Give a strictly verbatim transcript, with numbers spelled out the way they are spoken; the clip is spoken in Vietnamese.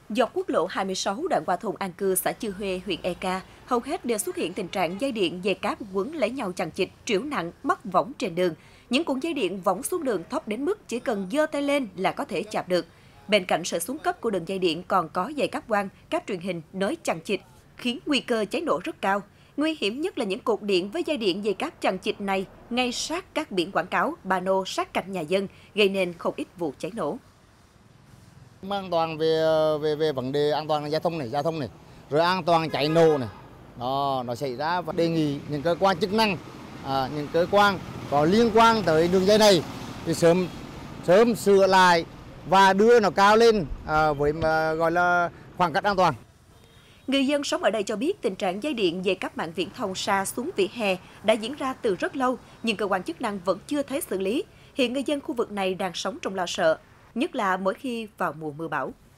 Dọc quốc lộ hai mươi sáu đoạn qua thôn An Cư, xã Chư Huê, huyện e ca, hầu hết đều xuất hiện tình trạng dây điện, dây cáp quấn lấy nhau chằng chịt, trĩu nặng, mắc võng trên đường. Những cuộn dây điện võng xuống đường thấp đến mức chỉ cần giơ tay lên là có thể chạm được. Bên cạnh sự xuống cấp của đường dây điện còn có dây cáp quang, cáp truyền hình nối chằng chịt, khiến nguy cơ cháy nổ rất cao. Nguy hiểm nhất là những cột điện với dây điện, dây cáp chằng chịt này ngay sát các biển quảng cáo, pano sát cạnh nhà dân, gây nên không ít vụ cháy nổ. An toàn về về về vấn đề an toàn giao thông này, giao thông này, rồi an toàn cháy nổ này, đó nó xảy ra, và đề nghị những cơ quan chức năng, à, những cơ quan có liên quan tới đường dây này thì sớm sớm sửa lại và đưa nó cao lên à, với mà gọi là khoảng cách an toàn. Người dân sống ở đây cho biết tình trạng dây điện, dây cáp mạng viễn thông sa xuống vỉa hè đã diễn ra từ rất lâu, nhưng cơ quan chức năng vẫn chưa thấy xử lý. Hiện người dân khu vực này đang sống trong lo sợ, nhất là mỗi khi vào mùa mưa bão.